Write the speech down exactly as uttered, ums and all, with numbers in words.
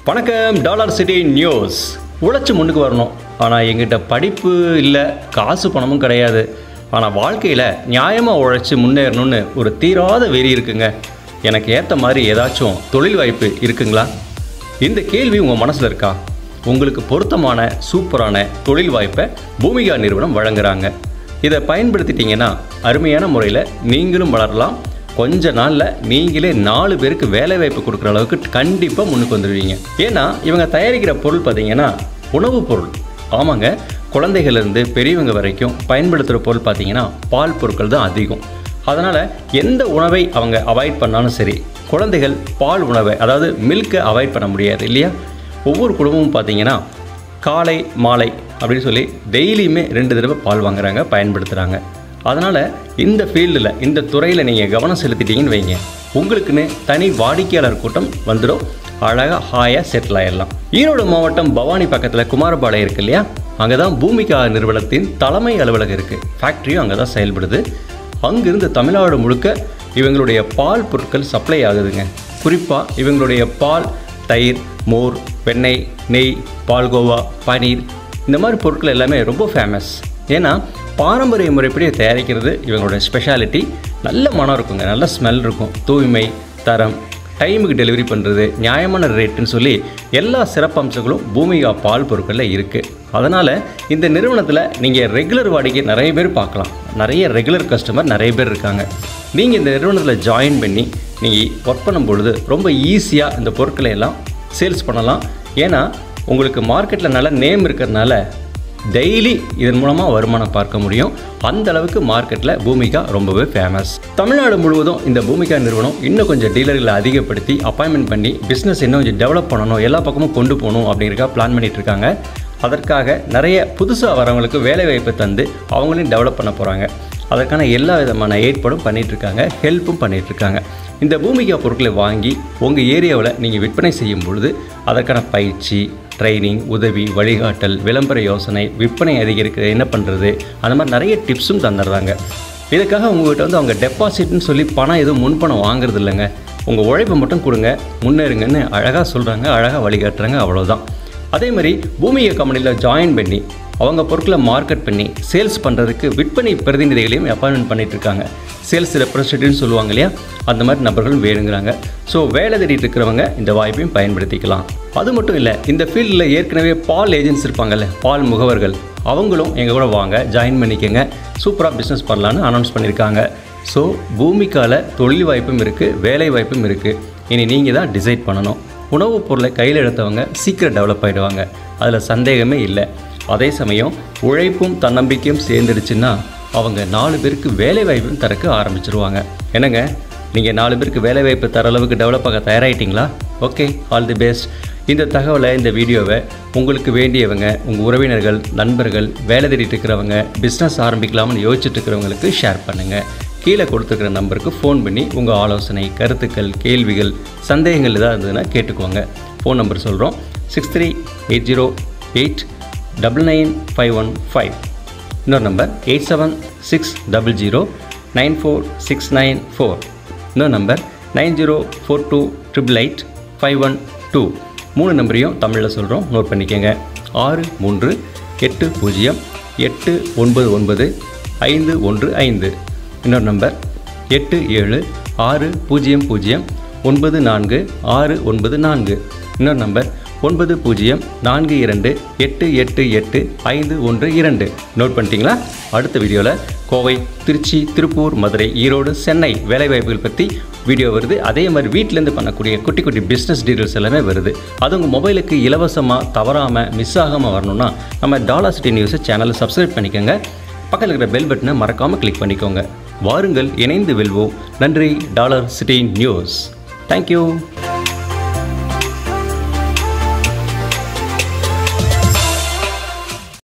வணக்கம் dollar city news. உழைச்சி முன்னுக்கு வரணும், ஆனால் எங்கிட்ட படிப்பு இல்லை, காசு பணமும் கிடையாது. ஆனால் வாழ்க்கையில் நியாயமாக உழைச்சி முன்னேறணும்னு ஒரு தீராத வெறி இருக்குங்க. எனக்கு ஏற்ற மாதிரி ஏதாச்சும் தொழில் வாய்ப்பு இருக்குங்களா? இந்த கேள்வி உங்கள் மனசில் இருக்கா? உங்களுக்கு பொருத்தமான சூப்பரான தொழில் வாய்ப்பை பூமிகா நிறுவனம் வழங்குறாங்க. இதை பயன்படுத்திட்டீங்கன்னா அருமையான முறையில் நீங்களும் வளரலாம். கொஞ்ச நாளில் நீங்களே நாலு பேருக்கு வேலை வாய்ப்பு கொடுக்குற அளவுக்கு கண்டிப்பாக முன்னுக்கு வந்துடுவீங்க. ஏன்னா இவங்க தயாரிக்கிற பொருள் பார்த்தீங்கன்னா உணவுப் பொருள். ஆமாங்க, குழந்தைகள்லேருந்து பெரியவங்க வரைக்கும் பயன்படுத்துகிற பொருள் பார்த்தீங்கன்னா பால் பொருட்கள் தான் அதிகம். அதனால் எந்த உணவை அவங்க அவாய்ட் பண்ணாலும் சரி, குழந்தைகள் பால் உணவை அதாவது மில்கை அவாய்ட் பண்ண முடியாது இல்லையா? ஒவ்வொரு குடும்பமும் பார்த்தீங்கன்னா காலை மாலை அப்படின்னு சொல்லி டெய்லியுமே ரெண்டு தடவை பால் வாங்குறாங்க, பயன்படுத்துகிறாங்க. அதனால் இந்த ஃபீல்டில் இந்த துறையில் நீங்கள் கவனம் செலுத்திட்டீங்கன்னு வைங்க, உங்களுக்குன்னு தனி வாடிக்கையாளர் கூட்டம் வந்துடும். அழகாக ஹாயாக செட்டில் ஆகிடலாம். ஈரோடு மாவட்டம் பவானி பக்கத்தில் குமாரபாளையம் இருக்குது இல்லையா? அங்கே தான் பூமிகா நிறுவனத்தின் தலைமை அலுவலகம் இருக்குது. ஃபேக்ட்ரியும் அங்கே தான் செயல்படுது. அங்கிருந்து தமிழ்நாடு முழுக்க இவங்களுடைய பால் பொருட்கள் சப்ளை ஆகுதுங்க. குறிப்பாக இவங்களுடைய பால், தயிர், மோர், வெண்ணெய், நெய், பால்கோவா, பனீர் இந்த மாதிரி பொருட்கள் எல்லாமே ரொம்ப ஃபேமஸ். ஏன்னா பாரம்பரிய முறைப்படி தயாரிக்கிறது இவங்களோட ஸ்பெஷாலிட்டி. நல்ல மனம் இருக்குங்க, நல்ல ஸ்மெல் இருக்கும், தூய்மை, தரம், டைமுக்கு டெலிவரி பண்ணுறது, நியாயமான ரேட்டுன்னு சொல்லி எல்லா சிறப்பம்சங்களும் பூமிகா பால் பொருட்களில் இருக்குது. அதனால் இந்த நிறுவனத்தில் நீங்கள் ரெகுலர் வாடிக்கை நிறைய பேர் பார்க்கலாம். நிறைய ரெகுலர் கஸ்டமர் நிறைய பேர் இருக்காங்க. நீங்கள் இந்த நிறுவனத்தில் ஜாயின் பண்ணி நீங்கள் ஒர்க் பண்ணும் பொழுது ரொம்ப ஈஸியாக இந்த பொருட்களை எல்லாம் சேல்ஸ் பண்ணலாம். ஏன்னா உங்களுக்கு மார்க்கெட்டில் நல்ல நேம் இருக்கிறதுனால டெய்லி இதன் மூலமாக வருமானம் பார்க்க முடியும். அந்த அளவுக்கு மார்க்கெட்டில் பூமிகா ரொம்பவே ஃபேமஸ். தமிழ்நாடு முழுவதும் இந்த பூமிகா நிறுவனம் இன்னும் கொஞ்சம் டீலர்களை அதிகப்படுத்தி அப்பாயின்மெண்ட் பண்ணி பிஸ்னஸ் இன்னும் கொஞ்சம் டெவலப் பண்ணணும், எல்லா பக்கமும் கொண்டு போகணும் அப்படிங்கிறக்கா பிளான் பண்ணிகிட்டு இருக்காங்க. அதற்காக நிறைய புதுசாக வரவங்களுக்கு வேலை வாய்ப்பு தந்து அவங்களையும் டெவலப் பண்ண போகிறாங்க. அதற்கான எல்லா விதமான ஏற்பாடும் பண்ணிகிட்ருக்காங்க, ஹெல்ப்பும் பண்ணிகிட்ருக்காங்க. இந்த பூமிகா பொருட்களை வாங்கி உங்கள் ஏரியாவில் நீங்கள் விற்பனை செய்யும் பொழுது அதற்கான பயிற்சி, ட்ரைனிங், உதவி, வழிகாட்டல், விளம்பர யோசனை, விற்பனை அதிகரிக்க என்ன பண்ணுறது, அந்த மாதிரி நிறைய டிப்ஸும் தந்துடுறாங்க. இதுக்காக உங்கள்கிட்ட வந்து அவங்க டெபாசிட்னு சொல்லி பணம் எதுவும் முன்பணம் வாங்குறது இல்லைங்க. உங்கள் உழைப்பை மட்டும் கொடுங்க, முன்னேறுங்கன்னு அழகாக சொல்கிறாங்க, அழகாக வழிகாட்டுறாங்க, அவ்வளோதான். அதே மாதிரி பூமிகா கம்பெனியில் ஜாயின் பண்ணி அவங்க பொருட்களை மார்க்கெட் பண்ணி சேல்ஸ் பண்ணுறதுக்கு விற்பனை பிரதிநிதிகளையும் அப்பாயின்மெண்ட் பண்ணிகிட்ருக்காங்க. சேல்ஸ் ரெப்ரசன்டேட்டிவ்னு சொல்லுவாங்க இல்லையா, அந்த மாதிரி நபர்களும் வேணுங்கிறாங்க. ஸோ வேலை தேடிட்டு இருக்கிறவங்க இந்த வாய்ப்பையும் பயன்படுத்திக்கலாம். அது மட்டும் இல்லை, இந்த ஃபீல்டில் ஏற்கனவே பால் ஏஜென்ட்ஸ் இருப்பாங்கல்ல, பால் முகவர்கள், அவங்களும் எங்கள் கூட வாங்க, ஜாயின் பண்ணிக்கோங்க, சூப்பராக பிஸ்னஸ் பண்ணலான்னு அனௌன்ஸ் பண்ணியிருக்காங்க. ஸோ பூமிகாவில் தொழில் வாய்ப்பும் இருக்குது, வேலை வாய்ப்பும் இருக்குது. இனி நீங்கள் தான் டிசைட் பண்ணணும். உணவுப் பொருளை கையில் எடுத்தவங்க சீக்கிரம் டெவலப் ஆகிடுவாங்க, அதில் சந்தேகமே இல்லை. அதே சமயம் உழைப்பும் தன்னம்பிக்கையும் சேர்ந்துடுச்சுன்னா அவங்க நாலு பேருக்கு வேலை வாய்ப்பும் தரக்க ஆரம்பிச்சிருவாங்க. என்னங்க, நீங்கள் நாலு பேருக்கு வேலை வாய்ப்பு தர அளவுக்கு டெவலப் ஆக தயாராகிட்டிங்களா? Okay, all the best. இந்த தகவலை, இந்த வீடியோவை உங்களுக்கு வேண்டியவங்க, உங்கள் உறவினர்கள், நண்பர்கள், வேலை தேடிட்டு இருக்கிறவங்க, பிஸ்னஸ் ஆரம்பிக்கலாம்னு யோசிச்சுட்டு இருக்கிறவங்களுக்கு ஷேர் பண்ணுங்கள். கீழே கொடுத்துருக்கிற நம்பருக்கு ஃபோன் பண்ணி உங்கள் ஆலோசனை, கருத்துக்கள், கேள்விகள், சந்தேகங்கள் எதாவது இருந்ததுன்னா கேட்டுக்குவாங்க. ஃபோன் நம்பர் சொல்கிறோம், six three eight zero eight double nine five one five. இன்னொரு number eight seven six double zero nine four six nine four. இன்னொரு number nine zero four two triple eight five one two. மூணு நம்பரையும் தமிழில் சொல்கிறோம், note பண்ணிக்கோங்க. ஆறு மூன்று எட்டு பூஜ்ஜியம் எட்டு ஒன்பது ஒன்பது ஐந்து ஒன்று ஐந்து. இன்னொரு நம்பர் எட்டு ஏழு ஆறு பூஜ்ஜியம் பூஜ்ஜியம் ஒன்பது நான்கு ஆறு ஒன்பது நான்கு. இன்னொரு நம்பர் ஒன்பது பூஜ்ஜியம் நான்கு இரண்டு எட்டு எட்டு எட்டு ஐந்து ஒன்று இரண்டு. நோட் பண்ணிட்டீங்களா? அடுத்த வீடியோவில் கோவை, திருச்சி, திருப்பூர், மதுரை, ஈரோடு, சென்னை வேலைவாய்ப்புகள் பற்றி வீடியோ வருது. அதே மாதிரி வீட்டிலேருந்து பண்ணக்கூடிய குட்டி குட்டி பிஸ்னஸ் டீட்டெயில்ஸ் எல்லாமே வருது. அது உங்கள் மொபைலுக்கு இலவசமாக தவறாமல் மிஸ் ஆகாமல் வரணும்னா நம்ம டாலர் சிட்டி நியூஸை சேனலை சப்ஸ்கிரைப் பண்ணிக்கோங்க. பக்கத்தில் இருக்கிற பெல் பட்டனை மறக்காமல் கிளிக் பண்ணிக்கோங்க. வாருங்கள், இணைந்து வெல்வோம். நன்றி. Dollar city news. தேங்க்யூ.